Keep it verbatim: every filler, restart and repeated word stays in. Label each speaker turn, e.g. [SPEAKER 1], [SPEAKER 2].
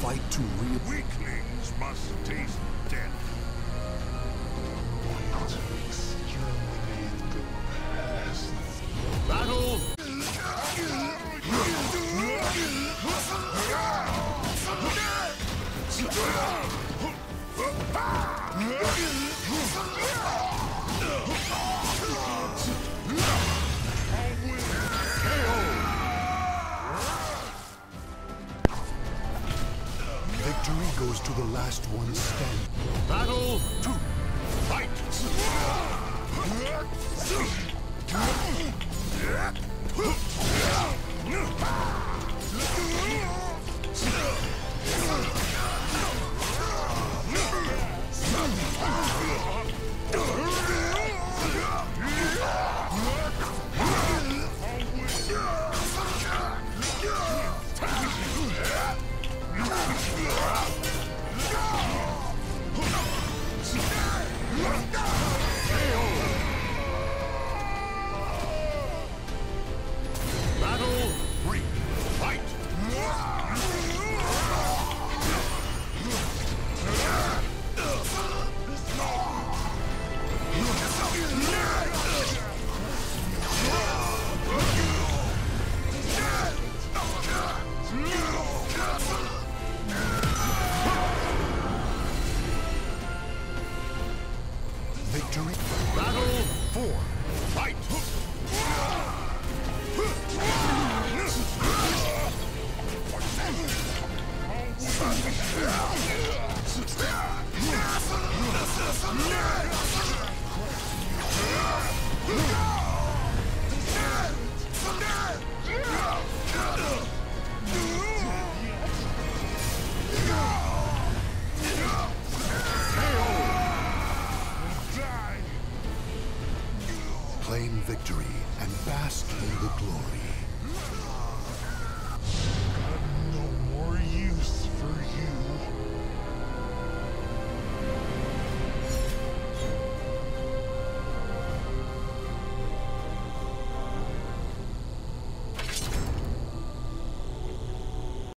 [SPEAKER 1] fight to real...
[SPEAKER 2] Weaklings must taste death.
[SPEAKER 3] To exterminate the past.
[SPEAKER 2] Battle!
[SPEAKER 1] Victory goes to the last one standing.
[SPEAKER 2] Battle two. Fight! Battle three. Fight!
[SPEAKER 1] Victory.
[SPEAKER 2] Battle four. Fight!
[SPEAKER 1] Claim victory and bask in the glory.